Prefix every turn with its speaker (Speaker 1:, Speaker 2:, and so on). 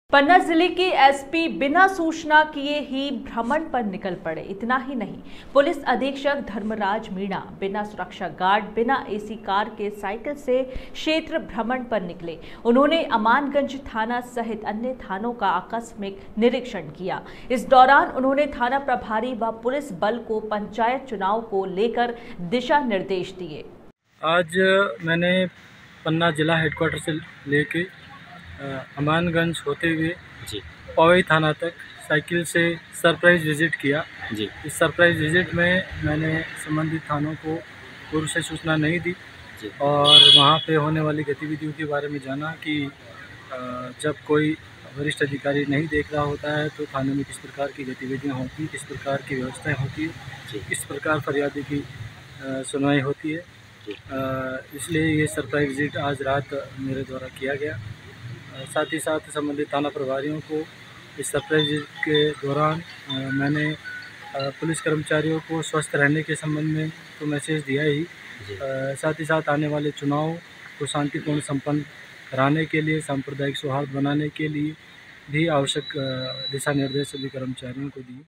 Speaker 1: पन्ना जिले के एसपी बिना सूचना किए ही भ्रमण पर निकल पड़े। इतना ही नहीं, पुलिस अधीक्षक धर्मराज मीणा बिना सुरक्षा गार्ड, बिना एसी कार के साइकिल से क्षेत्र भ्रमण पर निकले। उन्होंने अमानगंज थाना सहित अन्य थानों का आकस्मिक निरीक्षण किया। इस दौरान उन्होंने थाना प्रभारी व पुलिस बल को पंचायत चुनाव को लेकर दिशा निर्देश दिए।
Speaker 2: आज मैंने पन्ना जिला हेडक्वार्टर से लेके अमानगंज होते हुए पवई थाना तक साइकिल से सरप्राइज़ विज़िट किया। इस सरप्राइज़ विज़िट में मैंने संबंधित थानों को पूर्व से सूचना नहीं दी और वहाँ पे होने वाली गतिविधियों के बारे में जाना कि जब कोई वरिष्ठ अधिकारी नहीं देख रहा होता है तो थाने में किस प्रकार की गतिविधियाँ होती, किस प्रकार की व्यवस्थाएँ होती है, किस प्रकार फरियादी की सुनवाई होती है। इसलिए ये सरप्राइज़ विज़िट आज रात मेरे द्वारा किया गया। साथ ही साथ संबंधित थाना प्रभारियों को इस सरप्राइज़ विज़िट के दौरान मैंने पुलिस कर्मचारियों को स्वस्थ रहने के संबंध में तो मैसेज दिया ही, साथ ही साथ आने वाले चुनाव को शांतिपूर्ण संपन्न कराने के लिए, सांप्रदायिक सौहार्द बनाने के लिए भी आवश्यक दिशा निर्देश सभी कर्मचारियों को दिए।